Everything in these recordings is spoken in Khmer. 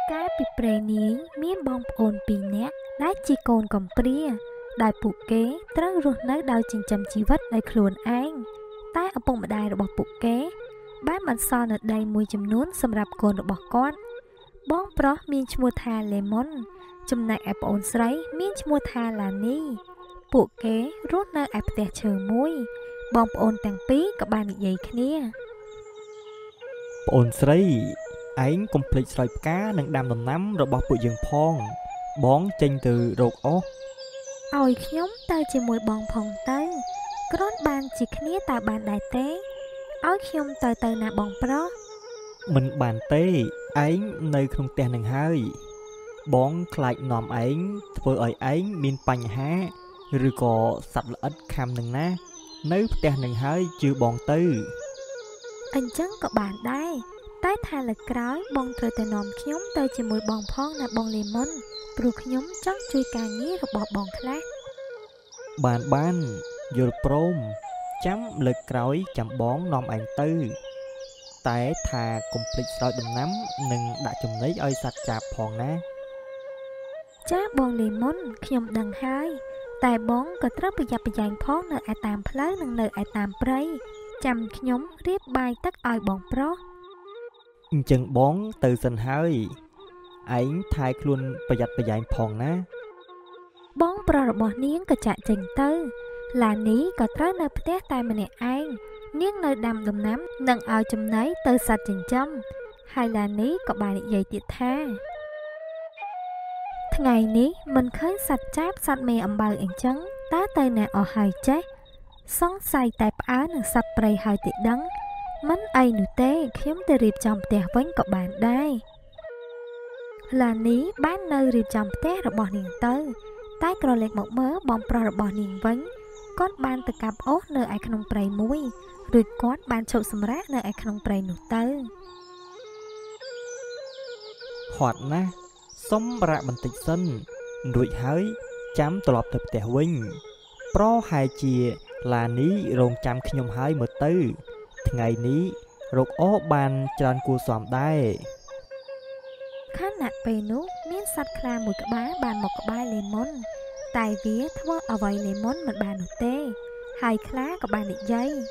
កាលពីព្រេងនាយមានបងប្អូនពីរនាក់ដែលជាកូនកំព្រាដែលពួកគេត្រូវរស់នៅដោយចិញ្ចឹមជីវិតដោយខ្លួនឯងតែឪពុកម្ដាយរបស់ពួកគេបានបន្សល់នូវដីមួយចំនួនសម្រាប់កូនរបស់គាត់បងប្រុសមានឈ្មោះថាលេមុនចំណែកឯប្អូនស្រីមានឈ្មោះថាឡានីពួកគេរស់នៅឯផ្ទះឈើមួយបងប្អូនទាំងពីរក៏បាននិយាយគ្នាប្អូនស្រីឯងកុំភ្លេចស្រោចផ្កានិងដាំដំណាំរបស់ពួកយើងផងបងចេញទៅរកអស់ឲ្យខ្ញុំទៅជាមួយបងផងទៅគ្រាន់បានជាគ្នាតើបានដែរទេឲ្យខ្ញុំទៅណាបងប្រុសមិនបានទេឯងនៅក្នុងផ្ទះនឹងហើយបងខ្លាចនាំឯងធ្វើឲ្យឯងមានបញ្ហាឬក៏សត្វល្អិតខាំនឹងណានៅផ្ទះនឹងហើយជឿបងទៅអញ្ចឹងក៏បានដែរតែថាលើកក្រោយបងត្រូវទៅនាំខ្ញុំទៅជាមួយបងផងណាបងលេមុនព្រោះខ្ញុំចង់ជួយការងាររបស់បងខ្លះបានយល់ព្រមចាំលើកក្រោយចាំបងនាំឯងទៅតែថាកុំភ្លេចស្រោចដំណាំនិងដាក់ចំណីឲ្យសត្វចាបផងណាចាបងលេមុនខ្ញុំដឹងហើយតែបងក៏ត្រូវប្រយ័ត្នប្រយែងផងនៅឯតាមផ្លូវនិងនៅឯតាមព្រៃចាំខ្ញុំរៀបបាយទឹកឲ្យបងប្រុសអញ្ចឹងបងទៅសិនហើយឯងថែខ្លួនប្រយ័ត្នប្រយែងផងណាបងប្រុសរបស់នាងក៏ចាក់ចេញទៅឡានីក៏ត្រូវនៅផ្ទះតែម្នាក់ឯងនាងនៅដាំដំណាំនិងឲ្យចំណីទៅសត្វចិញ្ចឹមហើយឡានីក៏បាននិយាយទៀតថាថ្ងៃនេះមិនឃើញសត្វចាបសត្វមេអំបៅអញ្ចឹងតើទៅណាអស់ហើយចេះសង្ស័យតែផ្អើលនឹងសត្វព្រៃហើយទេដឹងមិនអីនោះទេខ្ញុំទៅរៀបចំផ្ទះវិញក៏បានដែរឡានីបាននៅរៀបចំផ្ទះរបស់នាងទៅតែក្រឡេកមកមើលបងប្រុសរបស់នាងវិញគាត់បានទៅកាប់អុសនៅឯក្នុងព្រៃមួយរួចគាត់បានឈប់សម្រាកនៅឯក្នុងព្រៃនោះទៅហត់ណាស់សុំប្រាក់បន្តិចសិនរួចហើយចាំត្រឡប់ទៅផ្ទះវិញប្រហែលជាឡានីរងចាំខ្ញុំហើយមើលទៅថ្ងៃនេះរកអស់បានច្រើនគួរសមដែរខណៈពេលនោះមានសត្វខ្លាមួយក្បាលបានមកក្បែរលេមុនតែវាធ្វើអ្វីលេមុនមិនបាននោះទេហើយខ្លាក៏បាននិយាយ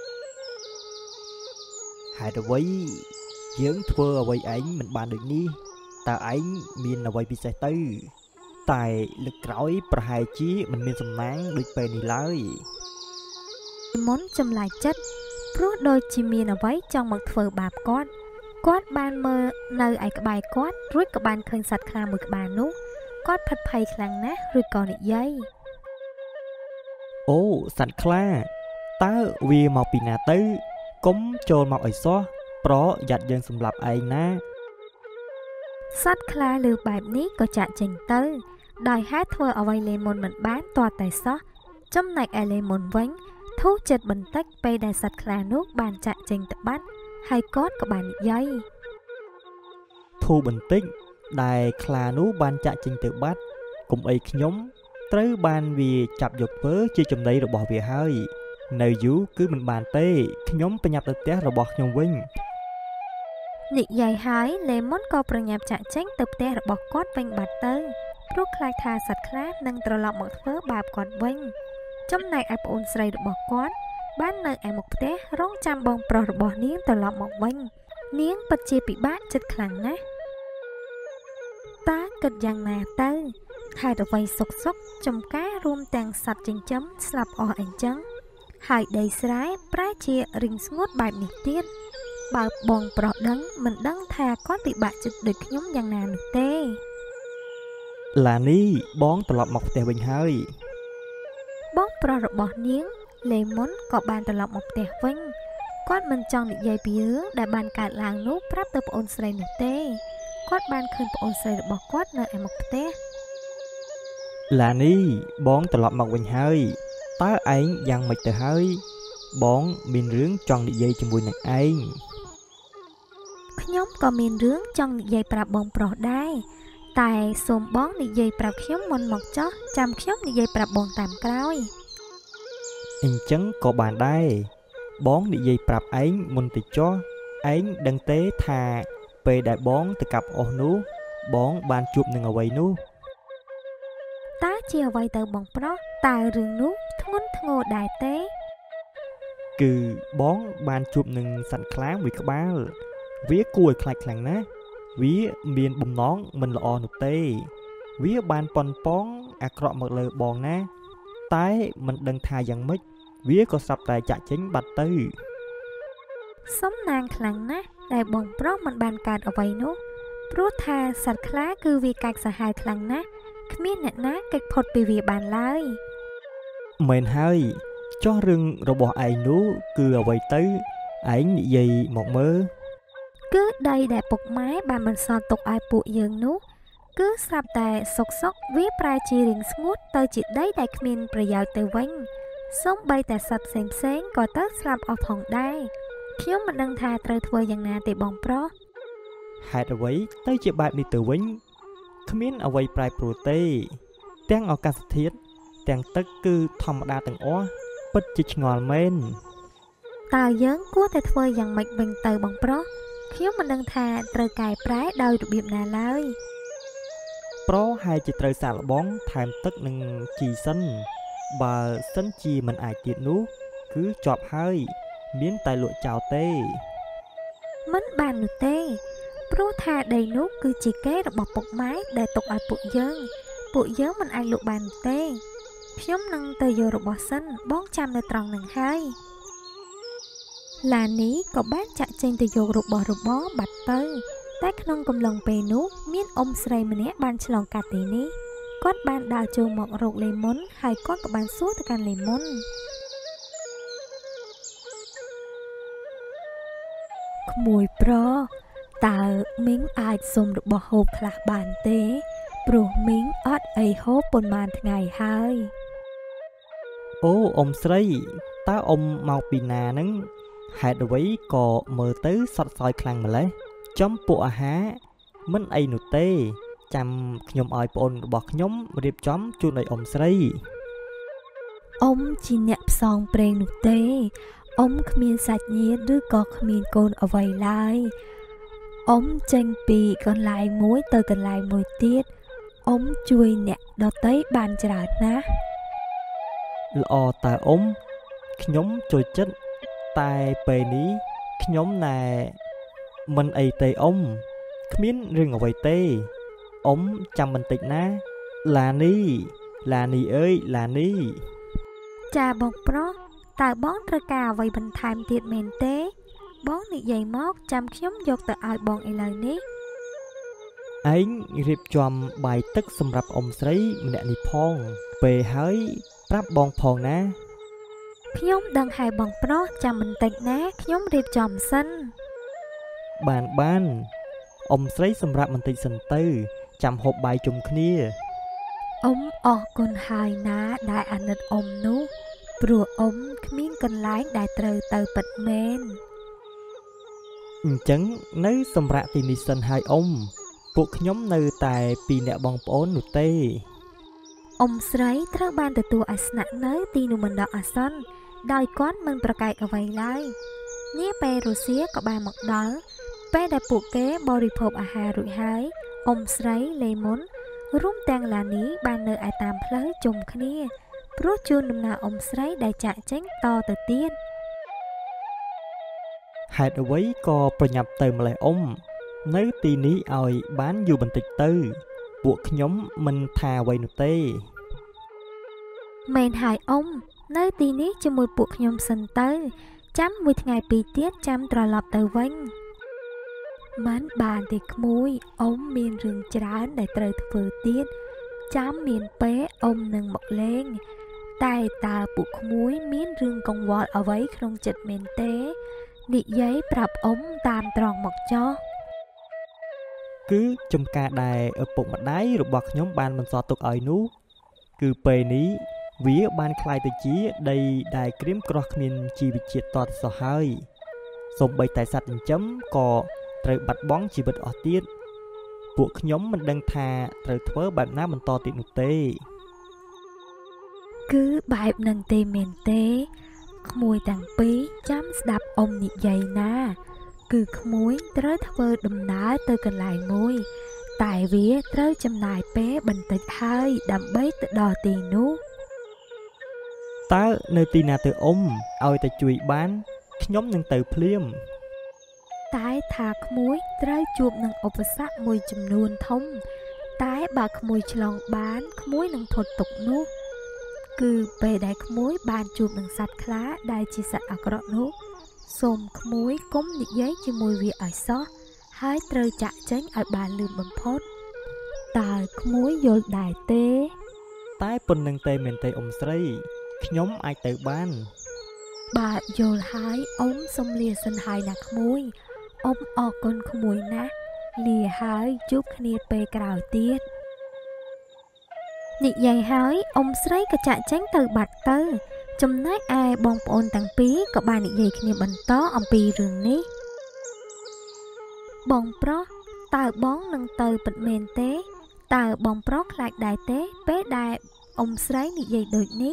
ហេតុអ្វីយើងធ្វើអ្វីឯងមិនបានដូចនេះតើឯងមានអ្វីពិសេសទៅតែលើកក្រោយប្រហែលជាមិនមានសំណាងដូចពេលនេះឡើយលេមុនចម្លែកចិត្តព្រោះដូចជាមានអ្វីចង់មកធ្វើបាបគាត់បានមើលនៅឯក្បែរគាត់រួចក៏បានឃើញសត្វខ្លាមួយក្បាលនោះគាត់ផិតភ័យខ្លាំងណាស់រួចក៏និយាយអូសត្វខ្លាតើវាមកពីណាទៅកុំចូលមកឲ្យសោះប្រយ័ត្នយើងសម្លាប់ឯងណាសត្វខ្លាលើបែបនេះក៏ចាក់ចេញទៅដោយហេតុធ្វើអ្វីលេមុនមិនបានទាល់តែសោះចំណែកឯលេមុនវិញធូរចិត្តបន្តិចពេលដែលសត្វខ្លានោះបានចាក់ចេញទៅបាត់ហើយគាត់ក៏បាននិយាយធូរបន្តិចដែលខ្លានោះបានចាក់ចេញទៅបាត់កុំអីខ្ញុំត្រូវបានវាចាប់យកធ្វើជាចំណីរបស់វាហើយនៅយូរគឺមិនបានទេខ្ញុំប្រញាប់ទៅផ្ទះរបស់ខ្ញុំវិញនិយាយហើយលេមុនក៏ប្រញាប់ចាក់ចេញទៅផ្ទះរបស់គាត់វិញបាត់ទៅព្រោះខ្លាចថាសត្វខ្លានឹងត្រឡប់មកធ្វើបាបគាត់វិញចំណែកឯប្អូនស្រីរបស់គាត់បាននៅឯមុខផ្ទះរងចាំបងប្រុសរបស់នាងត្រឡប់មកវិញនាងពិតជាពិបាកចិត្តខ្លាំងណាស់តើគិតយ៉ាងណាទៅហេតុអ្វីសុកចំការរួមទាំងសត្វចិញ្ចឹមស្លាប់អស់អញ្ចឹងហើយដីស្រែប្រែជារីងស្ងួតបែបនេះទៀតបើបងប្រុសដឹងមិនដឹងថាគាត់ពិបាកចិត្តដូចខ្ញុំយ៉ាងណានោះទេឡានីបងត្រឡប់មកផ្ទះវិញហើយបងប្រុសរបស់នាងលេមុនក៏បានត្រឡប់មកផ្ទះវិញគាត់មិនចង់និយាយពីរឿងដែលបានកើតឡើងនោះប្រាប់ទៅប្អូនស្រីនោះទេគាត់បានឃើញប្អូនស្រីរបស់គាត់នៅឯមុខផ្ទះឡានីបងត្រឡប់មកវិញហើយតើឯងយ៉ាងម៉េចទៅហើយបងមានរឿងចង់និយាយជាមួយនឹងឯងខ្ញុំក៏មានរឿងចង់និយាយប្រាប់បងប្រុសដែរតែសូមបងនិយាយប្រាប់ខ្ញុំមុនមកចោះចាំខ្ញុំនិយាយប្រាប់បងតាមក្រោយអញ្ចឹងក៏បានដែរបងនិយាយប្រាប់ឯងមុនទៅចោះឯងដឹងទេថាពេលដែលបងទៅកាប់អុសនោះបងបានជួបនឹងអ្វីនោះតើជាអ្វីទៅបងប្រុសតើរឿងនោះធ្ងន់ធ្ងរដែរទេគឺបងបានជួបនឹងសត្វខ្លាមួយក្បាលវាគួរឲ្យខ្លាចខ្លាំងណាស់វាមានបំណងមិនល្អនោះទេវាបានប៉ុនប៉ងអាក្រក់មកលើបងណាតែមិនដឹងថាយ៉ាងម៉េចវាក៏ស្រាប់តែចាក់ចេញបាត់ទៅសំណាងខ្លាំងណាស់ដែលបងប្រុសមិនបានកើតអ្វីនោះព្រោះថាសត្វខ្លាគឺវាកាច់សាហាវខ្លាំងណាស់គ្មានអ្នកណាគេចផុតពីវាបានឡើយមែនហើយចោះរឿងរបស់ឯងនោះគឺអ្វីទៅឯងនិយាយមកមើលគឺដីដែលពុកម៉ែបានបន្សល់ទុកឲ្យពួកយើងនោះគឺស្រាប់តែសុកវាប្រែជារៀងស្ងួតទៅជាដីដែលគ្មានប្រយោជន៍ទៅវិញសូម្បីតែសត្វផ្សេងៗក៏ទៅស្លាប់អស់ផងដែរខ្ញុំមិនដឹងថាត្រូវធ្វើយ៉ាងណាទេបងប្រុសហេតុអ្វីទៅជាបែបនេះទៅវិញគ្មានអ្វីប្រែប្រួលទេទាំងអាកាសធាតុទាំងទឹកគឺធម្មតាទាំងអស់ពិតជាឆ្ងល់មែនតើយើងគួរតែធ្វើយ៉ាងម៉េចវិញទៅបងប្រុសខ្ញុំមិនដឹងថាត្រូវកែប្រែដោយរបៀបណាឡើយប្រហែលជាត្រូវសាកល្បងថែមទឹកនិងជីសិនបើសិនជាមិនអាចទៀតនោះគឺជាប់ហើយមានតែលក់ចោលទេមិនបាននោះទេព្រោះថាដីនោះគឺជាកេររបស់ពុកម៉ែដែលទុកឲ្យពួកយើងមិនអាចលក់បាននោះទេខ្ញុំនឹងទៅយករបស់សិនបងចាំនៅត្រង់នឹងហើយឡាននេះក៏បានចាក់ចេញទៅយករបស់របរបាត់ទៅតែក្នុងកំឡុងពេលនោះមានអ៊ំស្រីម្នាក់បានឆ្លងកាត់ទីនេះគាត់បានដើរចូលមករកលេមុនហើយគាត់ក៏បានសួរទៅកាន់លេមុន ក្មួយប្រុសតើមីងអាចសុំរបស់ហូបខ្លះបានទេព្រោះមីងអត់អីហូបប៉ុន្មានថ្ងៃហើយអូអ៊ំស្រីតើអ៊ំមកពីណាហ្នឹងហេតុអ្វីក៏មើលទៅសត់សោយខ្លាំងម្ល៉េះចំពួកអាហារមិនអីនោះទេចាំខ្ញុំឲ្យប្អូនរបស់ខ្ញុំរៀបចំជូនឲ្យអ៊ំស្រីអ៊ំជាអ្នកផ្សងព្រេងនោះទេអ៊ំគ្មានសាច់ញាតិឬក៏គ្មានកូនអ្វីឡើយអ៊ំចេញពីកន្លែងមួយទៅកន្លែងមួយទៀតអ៊ំជួយអ្នកដទៃបានច្រើនណាស់ល្អតើអ៊ំខ្ញុំចូលចិត្តតែពេលនេះខ្ញុំណែមិនអីទេអ៊ំគ្មានរឿងអ្វីទេអ៊ំចាំបន្តិចណាឡានីអើយឡានីចាបងប្រុសតើបងត្រូវការអ្វីបន្ថែមទៀតមែនទេបងនិយាយមកចាំខ្ញុំយកទៅឲ្យបងឥឡូវនេះឯងរៀបចំបាយទឹកសម្រាប់អ៊ំស្រីម្នាក់នេះផងពេលហើយប្រាប់បងផងណាខ្ញុំដឹងហើយបងប្រុសចាំបន្តិចណាខ្ញុំរៀបចំសិនបានអ៊ំស្រីសម្រាប់បន្តិចសិនទៅចាំហូបបាយជុំគ្នាអ៊ំអរគុណហើយណាដែលអាណិតអ៊ំនោះព្រោះអ៊ំគ្មានកន្លែងដែលត្រូវទៅពិតមែនអញ្ចឹងនៅសម្រាប់ទីនេះសិនហើយអ៊ំពួកខ្ញុំនៅតែពីរអ្នកបងប្អូននោះទេអ៊ំស្រីត្រូវបានទទួលឲ្យស្នាក់នៅទីនោះបណ្ដោះអាសន្នដោយគាត់មិនប្រកែកអ្វីឡើយនាពេលរសៀលក៏បានមកដល់ពេលដែលពួកគេបរិភោគអាហាររួចហើយអ៊ំស្រីលេមុនរួមទាំងឡានីបាននៅឯតាមផ្លូវជុំគ្នាព្រោះជួនដំណើរអ៊ំស្រីដែលចាក់ចេញតទៅទៀតហេតុអ្វីក៏ប្រញាប់ទៅម្លេះអ៊ំនៅទីនេះឲ្យបានយូរបន្តិចទៅពួកខ្ញុំមិនថាអ្វីនោះទេមែនហើយអ៊ំនៅទីនេះជាមួយពួកខ្ញុំសិនទៅចាំមួយថ្ងៃពីរទៀតចាំត្រឡប់ទៅវិញមិនបានទេក្មួយអ៊ំមានរឿងច្រើនដែលត្រូវធ្វើទៀតចាំមានពេលអ៊ំនឹងមកលេងតែតើពួកក្មួយមានរឿងកង្វល់អ្វីក្នុងចិត្តមែនទេនិយាយប្រាប់អ៊ំតាមត្រង់មកចុះគឺចំការដែលឪពុកម្ដាយរបស់ខ្ញុំបានបន្សល់ទុកឲ្យនោះគឺពេលនេះវាបានคล้ายទៅជាដីដែលក្រៀមក្រោះគ្មានជីវជាតិតទៅសោះហើយសូម្បីតែសត្វចិញ្ចឹមក៏ត្រូវបាត់បង់ជីវិតអស់ទៀតពួកខ្ញុំមិនដឹងថាត្រូវធ្វើបែបណាបន្តទៀតនោះទេគឺបែបនឹងទេមែនទេក្មួយទាំងពីរចាំស្ដាប់អ៊ំនិយាយណាគឺក្មួយត្រូវធ្វើដំណើរទៅកន្លែងមួយតែវាត្រូវចំណាយពេលបន្តិចហើយដើម្បីទៅដល់ទីនោះតើនៅទីណាទៅអ៊ំឲ្យតែជួយបានខ្ញុំនឹងទៅភ្លាមតែថាក្មួយត្រូវជួបនឹងឧបសគ្គមួយចំនួនធំតែបើក្មួយឆ្លងបានក្មួយនឹងធត់ទុកនោះគឺពេលដែលក្មួយបានជួបនឹងសត្វខ្លាដែលជាសត្វអាក្រក់នោះសូមក្មួយកុំនិយាយជាមួយវាឲ្យសោះហើយត្រូវចាក់ចេញឲ្យបានលឿនបំផុតតើក្មួយយល់ដែរទេតែប៉ុណ្្នឹងទេមែនទេអ៊ំស្រីខ្ញុំអាចទៅបានបាទយល់ហើយអ៊ំសុំលាសិនហើយណាក្មួយអ៊ំអរគុណក្មួយណាស់លាហើយជួបគ្នាពេលក្រោយទៀតនិយាយហើយអ៊ំស្រីក៏ចាក់ចេញទៅបាត់ទៅចំណែកឯបងប្អូនទាំងពីរក៏បាននិយាយគ្នាបន្តអំពីរឿងនេះបងប្រុសតើបងនឹងទៅពិតមែនទេតើបងប្រុសខ្លាចដែរទេពេលដែលអ៊ំស្រីនិយាយដូចនេះ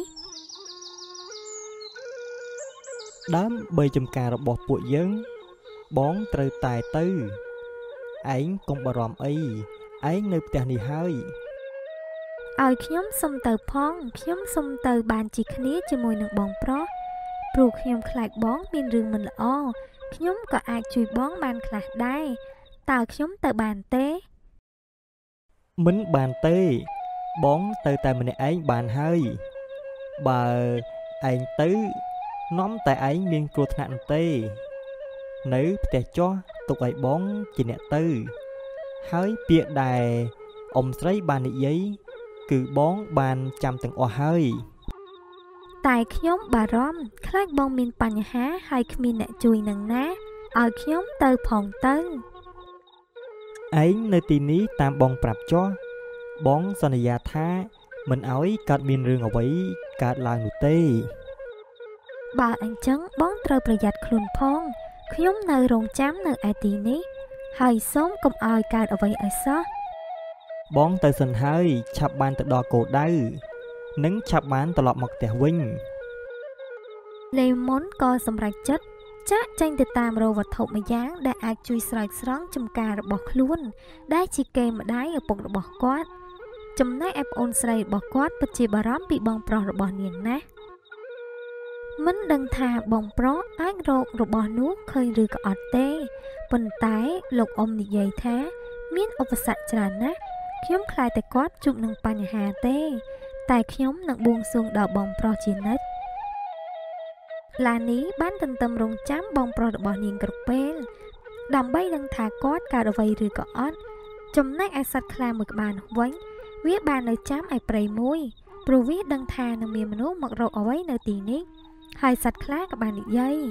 ដើម្បីចំការរបស់ពួកយើងបងត្រូវតែទៅឯងកុំបារម្ភអីឯងនៅផ្ទះនេះហើយឲ្យខ្ញុំសុំទៅផងខ្ញុំសុំទៅបានជាគ្នាជាមួយនឹងបងប្រុសព្រោះខ្ញុំខ្លាចបងមានរឿងមិនល្អខ្ញុំក៏អាចជួយបងបានខ្លះដែរតើខ្ញុំទៅបានទេមិនបានទេបងទៅតែម្នាក់ឯងបានហើយបើឯងទៅនាំតែឯងមានគ្រោះថ្នាក់នោះទេនៅផ្ទះចោះទុកឲ្យបងជាអ្នកទៅហើយពាក្យដែលអ៊ំស្រីបាននិយាយគឺបងបានចាំទាំងអស់ហើយតែខ្ញុំបារម្ភខ្លាចបងមានបញ្ហាហើយគ្មានអ្នកជួយនឹងណាឲ្យខ្ញុំទៅផងទៅឯងនៅទីនេះតាមបងប្រាប់ចោះបងសន្យាថាមិនឲ្យកើតមានរឿងអ្វីកើតឡើងនោះទេបើអញ្ចឹងបងត្រូវប្រយ័ត្នខ្លួនផងខ្ញុំនៅរងចាំនៅឯទីនេះហើយសូមកុំឲ្យកើតអ្វីឲ្យសោះបងទៅសិនហើយឆាប់បានទៅដល់គោលដៅនិងឆាប់បានត្រឡប់មកផ្ទះវិញលេមុនក៏សម្រេចចិត្តចាក់ចេញទៅតាមរកវត្ថុម្យ៉ាងដែលអាចជួយស្រោចស្រង់ចំការរបស់ខ្លួនដែលជាកេរម្ដាយឪពុករបស់គាត់ចំណែកឯប្អូនស្រីរបស់គាត់ពិតជាបារម្ភពីបងប្រុសរបស់នាងណាស់មិនដឹងថាបងប្រុសអាចរករបស់នោះឃើញឬក៏អត់ទេប៉ុន្តែលោកអ៊ំនិយាយថាមានឧបសគ្គច្រើនណាស់ខ្ញុំខ្លាចតែគាត់ជួបនឹងបញ្ហាទេតែខ្ញុំនឹងបួងសួងដល់បងប្រុសជានិច្ចឡានីបានទន្ទឹមរង់ចាំបងប្រុសរបស់នាងគ្រប់ពេលដើម្បីដឹងថាគាត់កើតអ្វីឬក៏អត់ចំណែកឯសត្វខ្លាមួយក្បាលនោះវិញវាបាននៅចាំឯព្រៃមួយព្រោះវាដឹងថានឹងមានមនុស្សមករកអ្វីនៅទីនេះហើយសត្វខ្លាក៏បាននិយាយ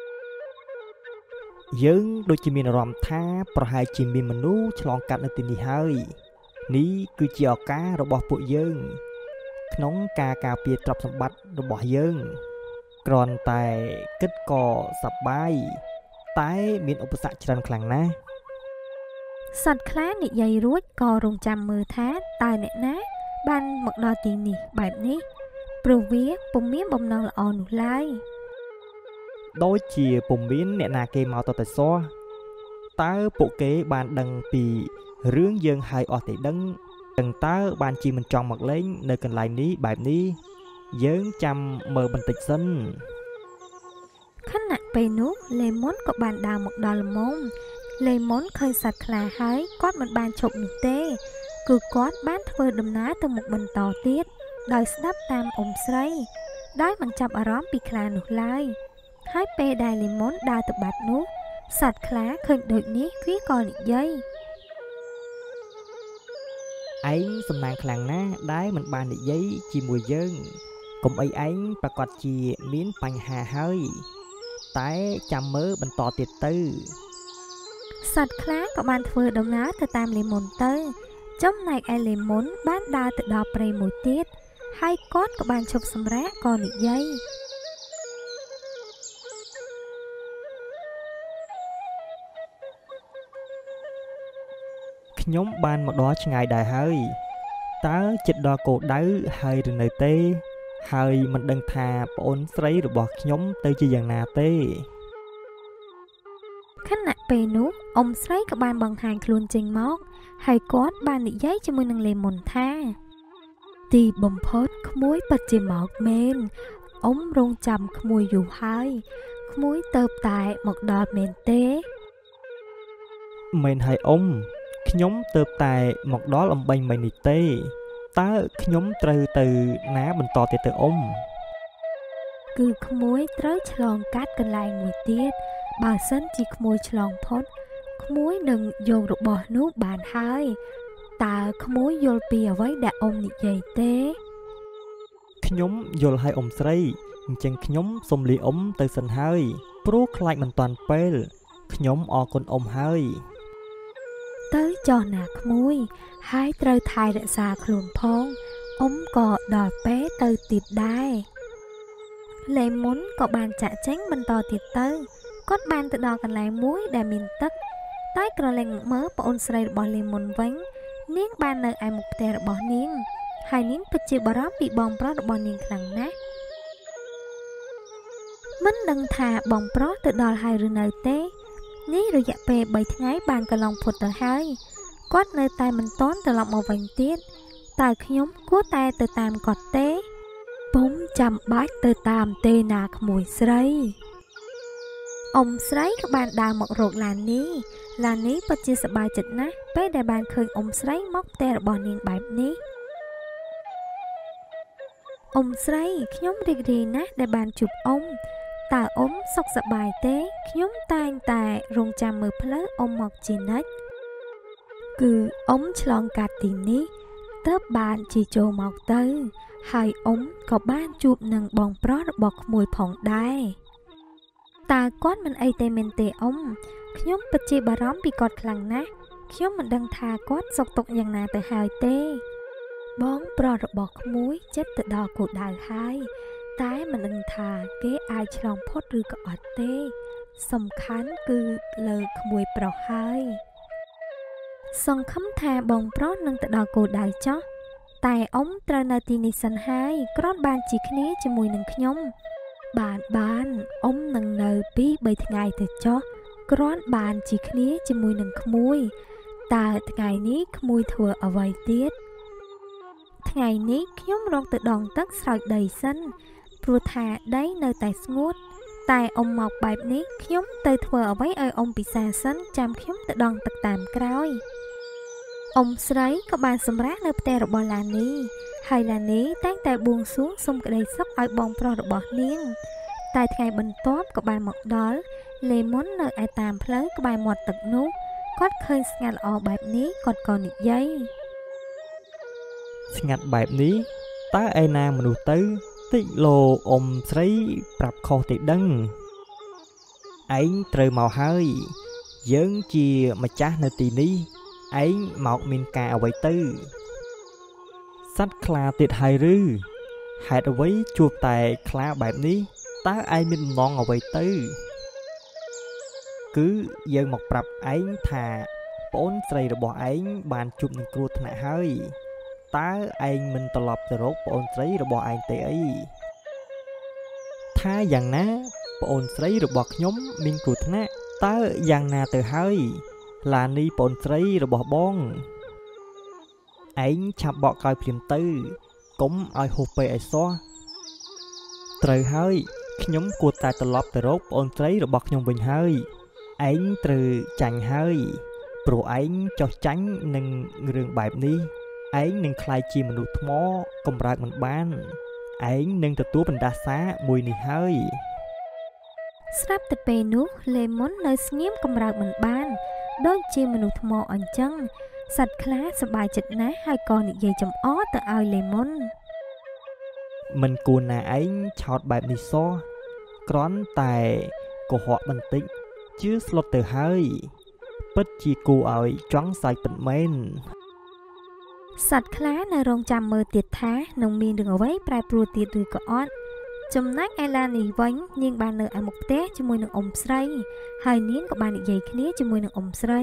យើងដូចជាមានអារម្មណ៍ថាប្រហែលជាមានមនុស្សឆ្លងកាត់នៅទីនេះហើយនេះគឺជាឱកាសរបស់ពួកយើងក្នុងការការពារទ្រព្យសម្បត្តិរបស់យើងគ្រាន់តែគិតក៏សប្បាយតែមានឧបសគ្គច្រើនខ្លាំងណាស់សត្វខ្លានិយាយរួចក៏រងចាំមើលថាតើអ្នកណាបានមកដល់ទីនេះបែបនេះព្រោះវាពុំមានបំណងល្អនោះឡើយដូចជាពុំមានអ្នកណាគេមកតតែសោះតើពួកគេបានដឹងពីរឿងយើងហើយអស់ទេដឹងតើបានជាមិនចង់មកលេងនៅកន្លែងនេះបែបនេះយើងចាំមើលបន្តិចសិនខណៈពេលនោះលេមុនក៏បានដើរមកដល់ល្មមលេមុនឃើញសត្វខ្លាហើយគាត់មិនបានឈប់នោះទេគឺគាត់បានធ្វើដំណើរទៅមុខបន្តទៀតដោយស្ដាប់តាមអ៊ំស្រីដោយមិនចាប់អារម្មណ៍ពីខ្លានោះឡើយហើយពេលដែលលេមុនដើរទៅបាត់នោះសត្វខ្លាឃើញដូចនេះវាក៏និយាយឯងសំណាងខ្លាំងណាស់ដែលមិនបាននិយាយជាមួយយើងកុំអីឯងប្រកាសជាមានបញ្ហាហើយតែចាំមើលបន្តទៀតទៅសត្វខ្លាក៏បានធ្វើដំណើរទៅតាមលេមុនទៅចំណែកឯលេមុនបានដើរទៅដល់ព្រៃមួយទៀតហើយគាត់ក៏បានឈប់សម្រាកក៏និយាយខ្ញុំបានមកដល់ឆ្ងាយដែរហើយតើចិត្តដល់គោលដៅហើយឬនៅទេហើយមិនដឹងថាប្អូនស្រីរបស់ខ្ញុំទៅជាយ៉ាងណាទេខណៈពេលនោះអ៊ំស្រីក៏បានបង្ហាញខ្លួនចេញមកហើយគាត់បាននិយាយជាមួយនឹងលេមុនថាទីបំផុតក្មួយពិតជាមកមែនអ៊ំរងចាំក្មួយយូរហើយក្មួយទៅតែមកដល់មែនទេមែនហើយអ៊ំខ្ញុំទៅតែមកដល់អំបញ្ញមិញនេះទេតើខ្ញុំត្រូវទៅណាបន្តទៀតទៅអ៊ំគឺក្មួយត្រូវឆ្លងកាត់កន្លែងមួយទៀតបើសិនជាក្មួយឆ្លងផុតក្មួយនឹងយករបស់នោះបានហើយតើក្មួយយល់ពីអ្វីដែលអ៊ំនិយាយទេខ្ញុំយល់ហើយអ៊ំស្រីអញ្ចឹងខ្ញុំសូមលាអ៊ំទៅសិនហើយព្រោះខ្លាចមិនតាន់ពេលខ្ញុំអរគុណអ៊ំហើយទៅចុះណាក្មួយហើយត្រូវថែរក្សាខ្លួនផងអ៊ំក៏ដល់ពេលទៅទៀតដែរលេមុនក៏បានចាក់ចេញបន្តទៀតទៅគាត់បានទៅដល់កន្លែងមួយដែលមានទឹកតែក្រឡេកមើលប្អូនស្រីរបស់លេមុនវិញនាងបាននៅឯមុខផ្ទះរបស់នាងហើយនាងពិតជាបារម្ភពីបងប្រុសរបស់នាងខ្លាំងណាស់មិនដឹងថាបងប្រុសទៅដល់ហើយឬនៅទេនេះរយៈពេល3ថ្ងៃបានកន្លងផុតទៅហើយគាត់នៅតែមិនទាន់ត្រឡប់មកវិញទៀតតើខ្ញុំគួរតែទៅតាមគាត់ទេពុំចាំបាច់ទៅតាមទេណាក្មួយស្រីអ៊ំស្រីក៏បានដើរមករកឡាននេះពិតជាសប្បាយចិត្តណាស់ពេលដែលបានឃើញអ៊ំស្រីមកផ្ទះរបស់នាងបែបនេះអ៊ំស្រីខ្ញុំរីករាយណាស់ដែលបានជួបអ៊ំតើអ៊ំសុខសប្បាយទេខ្ញុំតែងតែរងចាំមើលផ្លូវអ៊ំមកជានិច្ចគឺអ៊ំឆ្លងកាត់ទីនេះទើបបានជាចូលមកទៅហើយអ៊ំក៏បានជួបនឹងបងប្រុសរបស់ក្មួយផងដែរតើគាត់មិនអីទេមែនទេអ៊ំខ្ញុំពិតជាបារម្ភពីគាត់ខ្លាំងណាស់ខ្ញុំមិនដឹងថាគាត់សុខទុក្ខយ៉ាងណាទៅហើយទេបងប្រុសរបស់ក្មួយចិត្តទៅដល់គោលដៅហើយតែមិនដឹងថាគេអាចឆ្លងផុតឬក៏អត់ទេសំខាន់គឺលើក្មួយប្រុសហើយសង្ឃឹមថាបងប្រុសនឹងទៅដល់គោលដៅចោះតែអ៊ំត្រូវនៅទីនេះសិនហើយគ្រាន់បានជាគ្នាជាមួយនឹងខ្ញុំបានអ៊ំនឹងនៅ2-3ថ្ងៃទៅចោះគ្រាន់បានជាគ្នាជាមួយនឹងក្មួយតើថ្ងៃនេះក្មួយធ្វើអ្វីទៀតថ្ងៃនេះខ្ញុំរកទៅដងទឹកស្រោចដីសិនព្រោះថាដីនៅតែស្ងួតតែអ៊ំមកបែបនេះខ្ញុំទៅធ្វើអ្វីឲ្យអ៊ំពិសាសិនចាំខ្ញុំទៅដងទឹកតាមក្រោយអ៊ំស្រីក៏បានសម្រាកនៅផ្ទះរបស់ឡានីហើយឡានីតែងតែបួងសួងសុំក្តីសុខឲ្យបងប្រុសរបស់នាងតែថ្ងៃបន្ទាប់ក៏បានមកដល់លេមុននៅឯតាមផ្លូវក្បែរមាត់ទឹកនោះគាត់ឃើញស្ងាត់ល្អបែបនេះគាត់ក៏និយាយស្ងាត់បែបនេះតើឯណាមនុស្សទៅតិចលោអ៊ំស្រីប្រាប់ខុសទេដឹងឯងត្រូវមកហើយយើងជាម្ចាស់នៅទីនេះឯងមកមានការអ្វីទៅសត្វខ្លាទៀតហើយឬហេតុអ្វីជួបតែខ្លាបែបនេះតើឯងមានបំណងអ្វីទៅគឺយើងមកប្រាប់ឯងថាប្អូនស្រីរបស់ឯងបានជួបនឹងគ្រោះថ្នាក់ហើយតើឯងមិនត្រឡប់ទៅរកប្អូនស្រីរបស់ឯងទេអីថាយ៉ាងណាប្អូនស្រីរបស់ខ្ញុំមានគ្រោះថ្នាក់តើយ៉ាងណាទៅហើយឡានីប្អូនស្រីរបស់បងឯងឆាប់បកក្រោយភ្លាមទៅកុំឲ្យហួសពេកឲ្យសោះត្រូវហើយខ្ញុំគួរតែត្រឡប់ទៅរកប្អូនស្រីរបស់ខ្ញុំវិញហើយឯងត្រូវចាញ់ហើយព្រោះឯងចោះចាញ់នឹងរឿងបែបនេះឯងនឹងក្លាយជាមនុស្សថ្មកម្រើកមិនបានឯងនឹងទទួលបណ្ដាសាមួយនេះហើយស្រាប់តែពេលនោះលេមុននៅស្ងៀមកម្រើកមិនបានដូចជាមនុស្សថ្មអញ្ចឹងសត្វខ្លាសប្បាយចិត្តណាស់ហើយក៏និយាយចំអកទៅឲ្យលេមុនមិនគួរណាឯងឆោតបែបនេះសោះគ្រាន់តែកុហកបន្តិចជឿស្លុតទៅហើយពិតជាគួរឲ្យចង់សាយពិតមែនសត្វខ្លានៅរងចាំមើលទៀតថានឹងមានរឿងអ្វីប្រែប្រួលទៀតឬក៏អត់ចំណែកឯឡានីវិញនាងបាននៅឯមុខផ្ទះជាមួយនឹងអ៊ំស្រីហើយនាងក៏បាននិយាយគ្នាជាមួយនឹងអ៊ំស្រី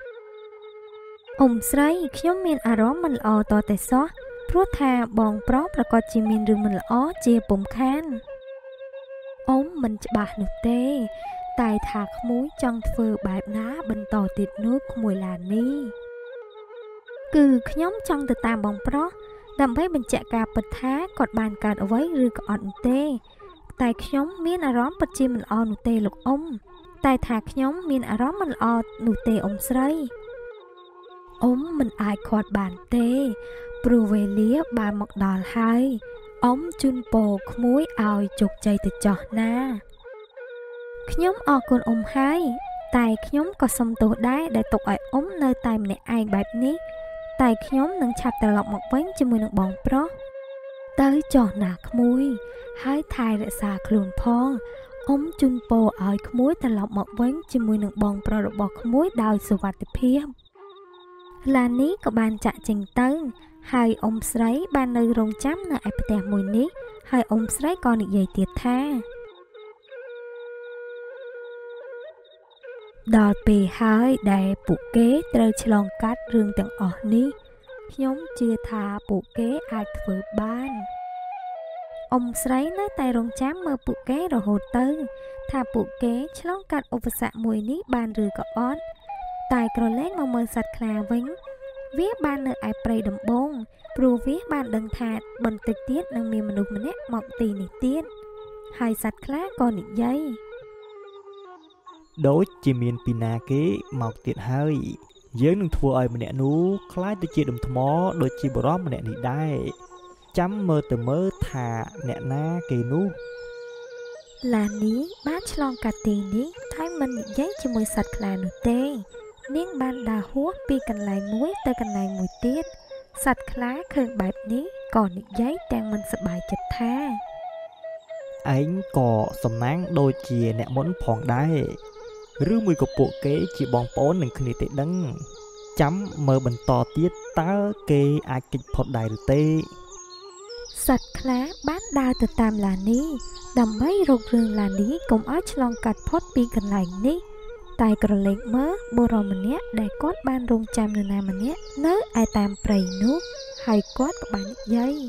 ខ្ញុំមានអារម្មណ៍មិនល្អតតែសោះព្រោះថាបងប្រុសប្រកាសជាមានរឿងមិនល្អជាពុំខានអ៊ំមិនច្បាស់នោះទេតែថាក្មួយចង់ធ្វើបែបណាបន្តទៀតនោះក្មួយឡានីគឺខ្ញុំចង់ទៅតាមបងប្រុសដើម្បីបញ្ជាក់ការពិតថាគាត់បានកើតអ្វីឬក៏អត់ទេតែខ្ញុំមានអារម្មណ៍ពិតជាមិនល្អនោះទេលោកអ៊ំតែថាខ្ញុំមានអារម្មណ៍មិនល្អនោះទេអ៊ំស្រីអ៊ំមិនអាចខាត់បានទេព្រោះវេលាបានមកដល់ហើយអ៊ំជូនពរក្មួយឲ្យជោគជ័យទៅចោះណាខ្ញុំអរគុណអ៊ំហើយតែខ្ញុំក៏សុំទោសដែរដែលទុកឲ្យអ៊ំនៅតែម្នាក់ឯងបែបនេះតែខ្ញុំនឹងឆាប់ត្រឡប់មកវិញជាមួយនឹងបងប្រុសទៅចោះណាក្មួយហើយថែរក្សាខ្លួនផងអ៊ំជូនពរឲ្យក្មួយត្រឡប់មកវិញជាមួយនឹងបងប្រុសរបស់ក្មួយដោយសុវត្ថិភាពឡានីក៏បានចាក់ចេញទៅហើយអ៊ំស្រីបាននៅរងចាំនៅឯផ្ទះមួយនេះហើយអ៊ំស្រីក៏និយាយទៀតថាដល់ពេលហើយដែលពួកគេត្រូវឆ្លងកាត់រឿងទាំងអស់នេះខ្ញុំជឿថាពួកគេអាចធ្វើបានអ៊ំស្រីនៅតែរងចាំមើលពួកគេរហូតទៅថាពួកគេឆ្លងកាត់ឧបសគ្គមួយនេះបានឬក៏អត់តែក្រឡេកមកមើលសត្វខ្លាវិញវាបាននៅឯព្រៃដំបងព្រោះវាបានដឹងថាបន្តិចទៀតនឹងមានមនុស្សម្នាក់មកទីនេះទៀតហើយសត្វខ្លាក៏និយាយដូចជាមានពីណាគេមកទៀតហើយយើងនឹងធ្វើឲ្យម្នាក់នោះคล้ายទៅជាដុំថ្មដូចជាបរិមម្នាក់នេះដែរចាំមើលទៅមើលថាអ្នកណាគេនោះឡានីបានឆ្លងកាត់ទីនេះហើយមិននិយាយជាមួយសត្វខ្លានោះទេនាងបានដើរហួសពីកន្លែងមួយទៅកន្លែងមួយទៀតសត្វខ្លាឃើញបែបនេះក៏និយាយទាំងមិនសប្បាយចិត្តថាឯងក៏សំណាងដូចជាអ្នកមុនផងដែរឬមួយក៏ពួកគេជាបងប្អូននឹងគ្នាទេដឹងចាំមើលបន្តទៀតតើគេអាចគេចផុតដែរឬទេសត្វខ្លាបានដើរទៅតាមឡានីដើម្បីរករឿងឡានីកុំឲ្យឆ្លងកាត់ផុតពីកន្លែងនេះតែក្រឡេកមើលបុរសម្នាក់ដែលគាត់បានរងចាំនរណាម្នាក់នៅឯតាមព្រៃនោះហើយគាត់ក៏បាននិយាយ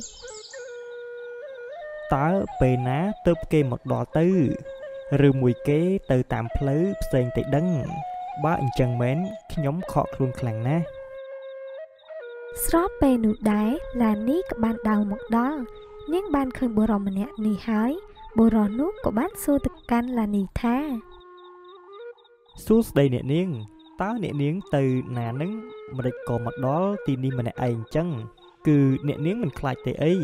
តើពេលណាទើបគេមកដល់ទៅឬមួយគេទៅតាមផ្លូវផ្សេងទៅដឹងបើអញ្ចឹងមែនខ្ញុំខកខ្លួនខ្លាំងណាស់ស្របពេលនោះដែរឡានីក៏បានដើរមកដល់នាងបានឃើញបុរសម្នាក់នេះហើយបុរសនោះក៏បានសួរទៅកាន់ឡានីថាសួស្ដីអ្នកនាងតើអ្នកនាងទៅណានឹងម្ដេចក៏មកដល់ទីនេះម្នាក់ឯងអញ្ចឹងគឺអ្នកនាងមិនខ្លាចទេអី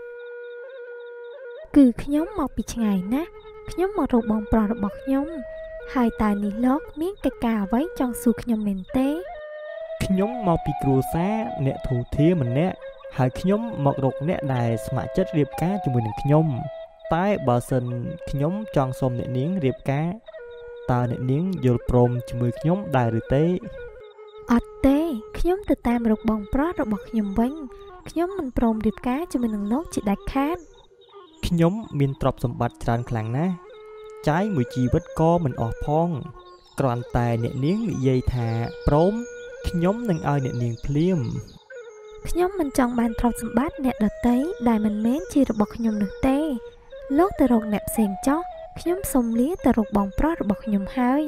គឺខ្ញុំមកពីឆ្ងាយណាស់ខ្ញុំមករកបងប្រុសរបស់ខ្ញុំហើយតើនេះលោកមានកិច្ចការអ្វីចង់សួរខ្ញុំមែនទេខ្ញុំមកពីគ្រួសារអ្នកធូធាម្នាក់ហើយខ្ញុំមករកអ្នកដែលស្ម័គ្រចិត្តរៀបការជាមួយនឹងខ្ញុំតែបើសិនខ្ញុំចង់សុំអ្នកនាងរៀបការតើអ្នកនាងយល់ព្រមជាមួយខ្ញុំដែរឬទេអត់ទេខ្ញុំទៅតាមរកបងប្រុសរបស់ខ្ញុំវិញខ្ញុំមិនព្រមរៀបការជាមួយនឹងលោកជាដាច់ខាតខ្ញុំមានទ្រព្យសម្បត្តិច្រើនខ្លាំងណាស់ចាយមួយជីវិតក៏មិនអស់ផងគ្រាន់តែអ្នកនាងនិយាយថាព្រមខ្ញុំនឹងឲ្យអ្នកនាងភ្លាមខ្ញុំមិនចង់បានទ្រព្យសម្បត្តិអ្នកដទៃដែលមិនមែនជារបស់ខ្ញុំនោះទេលោកទៅរកអ្នកផ្សេងចោះខ្ញុំសូមលាទៅរកបងប្រុសរបស់ខ្ញុំហើយ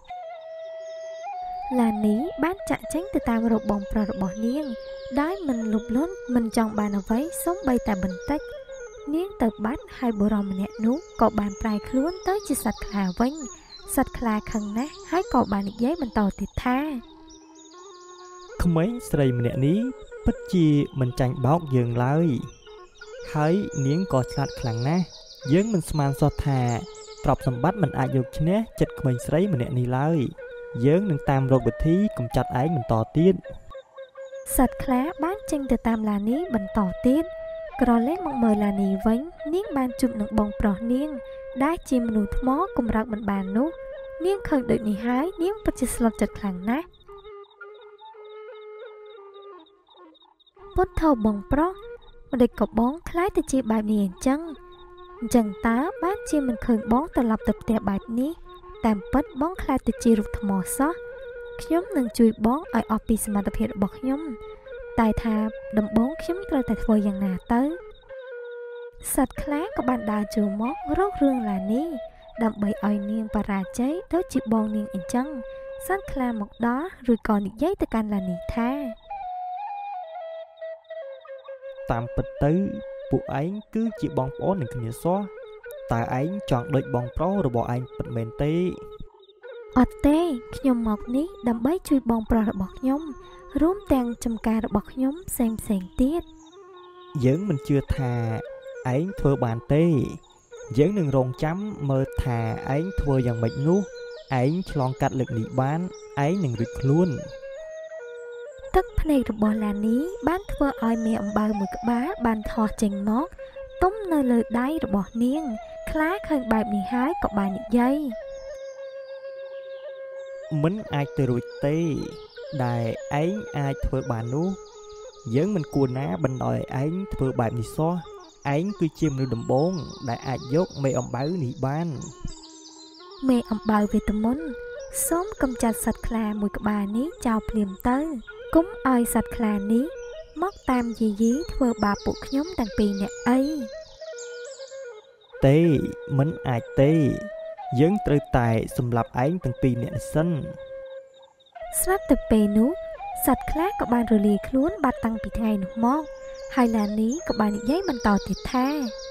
ឡានីបានចាក់ចេញទៅតាមរកបងប្រុសរបស់នាងដោយមិនលុបលន់មិនចង់បានអ្វីសូម្បីតែបន្តិចនាងទៅបាត់ហើយបុរសម្នាក់នោះក៏បានប្រែខ្លួនទៅជាសត្វខ្លាវិញសត្វខ្លាខឹងណាស់ហើយក៏បាននិយាយបន្តទៀតថាក្មេងស្រីម្នាក់នេះពិតជាមិនចាញ់បោកយើងឡើយហើយនាងក៏ឆ្លាតខ្លាំងណាស់យើងមិនស្មានសោះថាទ្រព្យសម្បត្តិមិនអាចយកឈ្នះចិត្តក្មេងស្រីម្នាក់នេះឡើយយើងនឹងតាមរកវិធីកម្ចាត់ឯងបន្តទៀតសត្វខ្លាបានចេញទៅតាមឡានីបន្តទៀតក្រឡេកមកមើលឡានីវិញនាងបានជួបនឹងបងប្រុសនាងដែលជាមនុស្សថ្មកម្រើកមិនបាននោះនាងឃើញដូចនេះហើយនាងពិតជាស្លុតចិត្តខ្លាំងណាស់ពុទ្ធោបងប្រុសម្ដេចក៏បងខ្លាចទៅជាបែបនេះអញ្ចឹងតើបានជាមិនឃើញបងត្រឡប់ទៅផ្ទះបែបនេះតាមពិតបងខ្លាចទៅជារូបថ្មសោះខ្ញុំនឹងជួយបងឲ្យអស់ពីសមត្ថភាពរបស់ខ្ញុំតែថាដំបូងខ្ញុំត្រូវតែធ្វើយ៉ាងណាទៅសត្វខ្លាក៏បានដើរចូលមករករឿងឡានីដើម្បីឲ្យនាងបារាជ័យដូចជាបងនាងអញ្ចឹងសត្វខ្លាមកដល់ឬក៏និយាយទៅកាន់ឡានីថាតាមពិតទៅពួកឯងគឺជាបងប្អូននឹងគ្នាសោះតើឯងចង់ដូចបងប្រុសរបស់ឯងពិតមែនទេអត់ទេខ្ញុំមកនេះដើម្បីជួយបងប្រុសរបស់ខ្ញុំរួមទាំងចំការរបស់ខ្ញុំផ្សេងទៀតយើងមិនជឿថាឯងធ្វើបានទេយើងនឹងរងចាំមើលថាឯងធ្វើយ៉ាងម៉េចនោះឯងឆ្លងកាត់លើកនេះបានឯងនឹងរួចខ្លួនទឹកភ្នែករបស់ឡានីបានធ្វើឲ្យមេអំបៅមួយក្បាលបានថោះចេញមកទុំនៅលើដៃរបស់នាងខ្លាឃើញបែបនេះហើយក៏បាននិយាយមិនអាចទៅរួចទេដែលឯងអាចធ្វើបាននោះយើងមិនគួរណាបណ្ដោយឯងធ្វើបែបនេះសោះឯងគឺជាមនុស្សដំបូងដែលអាចយកមេអំបៅនេះបានមេអំបៅវេទមន្តសូមកំចាត់សត្វខ្លាមួយក្បាលនេះចោលភ្លាមទៅកុំឲ្យសត្វខ្លានេះមកតាមយាយីធ្វើបាបពួកខ្ញុំទាំងពីរនាក់អីទេមិនអាចទេយើងត្រូវតែសម្លាប់ឯងទាំងពីរនាក់នេះសិនស្រាប់តែពេលនោះសត្វខ្លាក៏បានរលាយខ្លួនបាត់តាំងពីថ្ងៃនោះមកហើយឡានីក៏បាននិយាយបន្តទៀតថា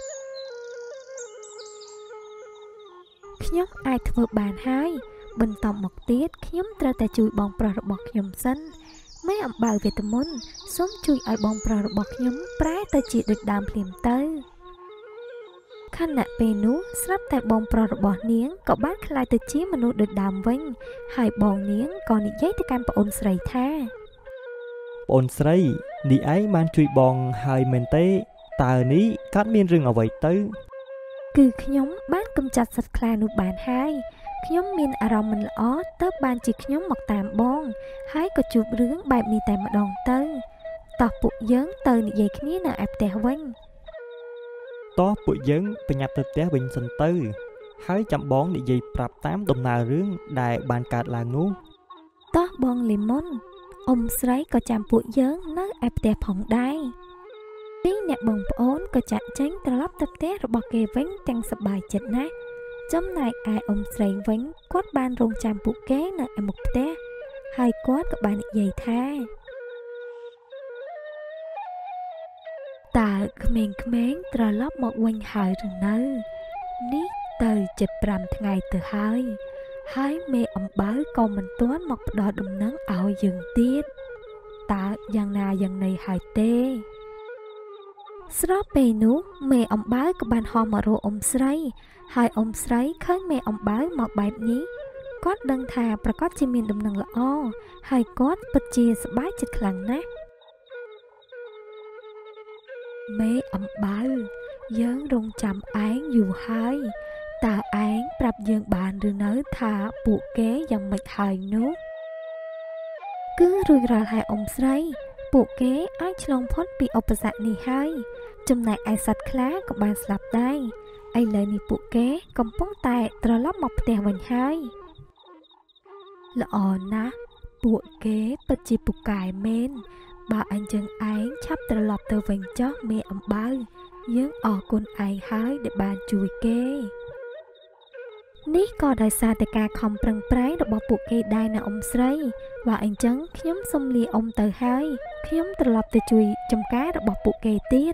ខ្ញុំអាចធ្វើបានហើយបន្តមកទៀតខ្ញុំត្រូវតែជួយបងប្រុសរបស់ខ្ញុំសិនមេអំបៅវេទមន្តសូមជួយឲ្យបងប្រុសរបស់ខ្ញុំប្រែទៅជាដូចដើមភ្លាមទៅខណៈពេលនោះស្រាប់តែបងប្រុសរបស់នាងក៏បានក្លាយទៅជាមនុស្សដូចដើមវិញហើយបងនាងក៏និយាយទៅកាន់ប្អូនស្រីថាប្អូនស្រីនេះឯងបានជួយបងហើយមែនទេតើនេះកើតមានរឿងអ្វីទៅគឺខ្ញុំបានកំចាត់សត្វខ្លានោះបានហើយខ្ញុំមានអារម្មណ៍មិនល្អទើបបានជាខ្ញុំមកតាមបងហើយក៏ជួបរឿងបែបនេះតែម្ដងទៅតោះពួកយើងទៅនិយាយគ្នានៅឯផ្ទះវិញតោះពួកយើងប្រញាប់ទៅផ្ទះវិញសិនទៅហើយចាំបងនិយាយប្រាប់តាមដំណើររឿងដែលបានកើតឡើងនោះតោះបងលីមុនអ៊ំស្រីក៏ចាំពួកយើងនៅឯផ្ទះផងដែរពីរអ្នកបងប្អូនក៏ចាក់ចេញត្រឡប់ទៅផ្ទះរបស់គេវិញទាំងសប្បាយចិត្តណាស់ចំណែកឯអ៊ំស្រីវិញគាត់បានរងចាំពួកគេនៅឯមុខផ្ទះហើយគាត់ក៏បាននិយាយថាតើក្មេងៗត្រឡប់មកវិញហើយឬនៅនេះទៅជិត5ថ្ងៃទៅហើយមេអំបៅក៏មិនទាន់មកផ្ដល់ដំណឹងឲ្យយើងទៀតតើយ៉ាងណាយ៉ាងណីហើយទេស្របពេលនោះមេអំបៅក៏បានហោះមករកអ៊ំស្រីហើយអ៊ំស្រីឃើញមេអំបៅមកបែបនេះគាត់ដឹងថាប្រកាសជាមានដំណឹងល្អហើយគាត់ពិតជាសប្បាយចិត្តខ្លាំងណាស់មេអំបៅយើងរងចាំឯងយូរហើយតើឯងប្រាប់យើងបានឬនៅថាពួកគេយ៉ាងម៉េចហើយនោះគឺរួចរាល់ហើយអ៊ំស្រីពួកគេអាចឆ្លងផុតពីឧបសគ្គនេះហើយចំណែកឯសត្វខ្លាក៏បានស្លាប់ដែរឥឡូវនេះពួកគេកំពុងតែត្រឡប់មកផ្ទះវិញហើយល្អណាស់ពួកគេពិតជាពូកែមែនបើអញ្ចឹងឯងឆាប់ត្រឡប់ទៅវិញចុះមេអំបៅយើងអរគុណឯងហើយដែលបានជួយគេនេះក៏ដោយសារតែការខំប្រឹងប្រែងរបស់ពួកគេដែរណាអ៊ំស្រីបើអញ្ចឹងខ្ញុំសូមលាអ៊ំទៅហើយខ្ញុំត្រឡប់ទៅជួយចំការរបស់ពួកគេទៀត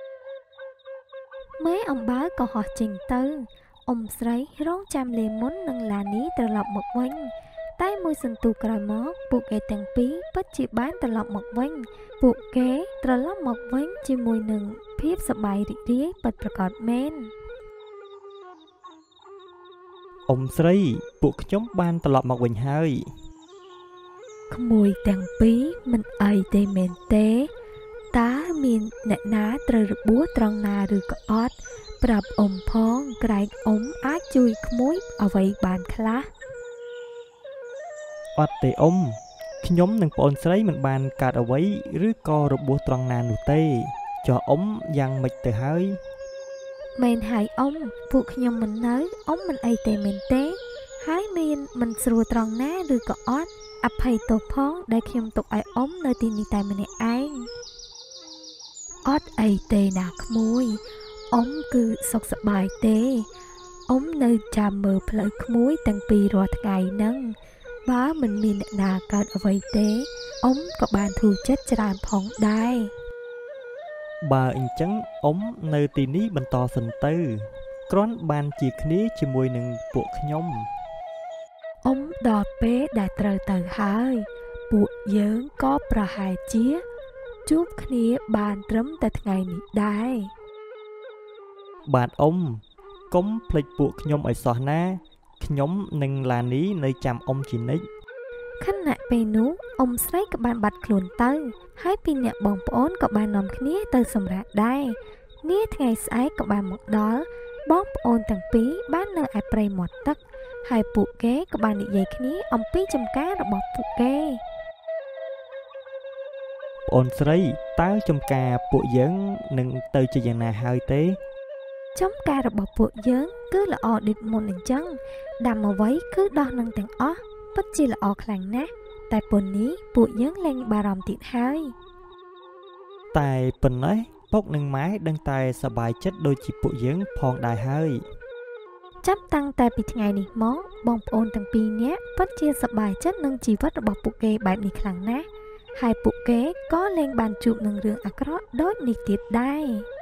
មេអំបៅក៏ហោះចេញទៅអ៊ំស្រីរងចាំលេមុននិងឡានីត្រឡប់មកវិញតែមួយសន្ទុះក្រោយមកពួកគេទាំងពីរពិតជាបានត្រឡប់មកវិញពួកគេត្រឡប់មកវិញជាមួយនឹងភាពសប្បាយរីករាយពិតប្រាកដមែនអ៊ំស្រីពួកខ្ញុំបានត្រឡប់មកវិញហើយក្មួយទាំងពីរមិនអីទេមែនទេតើមានអ្នកណាត្រូវរបួសត្រង់ណាឬក៏អត់ប្រាប់អ៊ំផងក្រែងអ៊ំអាចជួយក្មួយអ្វីបានខ្លះអត់ទេអ៊ំខ្ញុំនិងប្អូនស្រីមិនបានកើតអ្វីឬក៏របួសត្រង់ណានោះទេចុះអ៊ំយ៉ាងម៉េចទៅហើយមែនហើយអ៊ំពួកខ្ញុំមិននៅអ៊ំមិនអីទេមែនទេហើយមានមិនស្រួលត្រង់ណាឬក៏អត់អភ័យទោសផងដែលខ្ញុំទុកឲ្យអ៊ំនៅទីនេះតែម្នាក់ឯងអត់អីទេណាក្មួយអ៊ំគឺសុខសប្បាយទេអ៊ំនៅចាំមើលផ្លូវក្មួយទាំងពីររាល់ថ្ងៃហ្នឹងបើមិនមានអ្នកណាកើតអ្វីទេអ៊ំក៏បានធូរចិត្តច្រើនផងដែរបើអញ្ចឹងអ៊ំនៅទីនេះបន្តសិនទៅគ្រាន់បានជាគ្នាជាមួយនឹងពួកខ្ញុំអ៊ំដល់ពេលដែលត្រូវទៅហើយពួកយើងក៏ប្រហែលជាជួបគ្នាបានត្រឹមតែថ្ងៃនេះដែរបាទអ៊ំកុំភ្លេចពួកខ្ញុំឲ្យសោះណាខ្ញុំនិងឡានីនៅចាំអ៊ំជានិច្ចខណៈពេលនោះអ៊ំស្រីក៏បានបាត់ខ្លួនទៅហើយពីរអ្នកបងប្អូនក៏បាននាំគ្នាទៅសម្រាកដែរនាថ្ងៃស្អែកក៏បានមកដល់បងប្អូនទាំងពីរបាននៅឯព្រៃមាត់ទឹកហើយពួកគេក៏បាននិយាយគ្នាអំពីចម្ការរបស់ពួកគេប្អូនស្រីតើចម្ការពួកយើងនឹងទៅជាយ៉ាងណាហើយទេចម្ការរបស់ពួកយើងគឺល្អដូចមុនអញ្ចឹងដាំអ្វីគឺដោះនឹងទាំងអស់ពិតជាល្អខ្លាំងណាស់តែប៉ុន្នេះពួកយើងលែងបារម្ភទៀតហើយតែប៉ុណ្ណេះពុកនិងម៉ែដឹងតែសប្បាយចិត្តដូចជាពួកយើងផងដែរហើយចាប់តាំងតែពីថ្ងៃនេះមកបងប្អូនទាំងពីរនាក់ពិតជាសប្បាយចិត្តនឹងជីវិតរបស់ពួកគេបែបនេះខ្លាំងណាស់ហើយពួកគេក៏លែងបានជួបនឹងរឿងអាក្រក់ដូចនេះទៀតដែរ